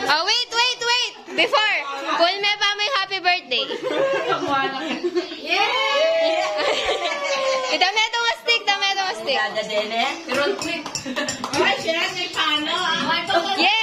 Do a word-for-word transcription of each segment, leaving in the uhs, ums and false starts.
Oh, wait, wait, wait! Before, call me pa may happy birthday. Yeah! Dami ito nga stick, dami ito nga stick. Dada dene. Pero quick. Ay, siya may pano. Yeah!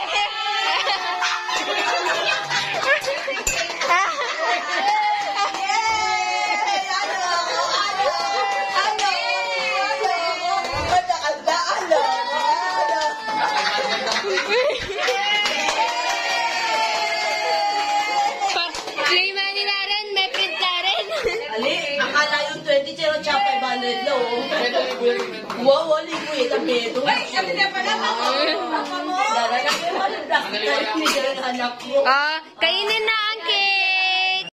Akala yung twenty zero tsaka five hundred daw. Wow, wali ko eh, tabedo. Ay, sabi na pala, mama mo. Daraga ko yung black type ni Diyan anak mo. Ah, kainin na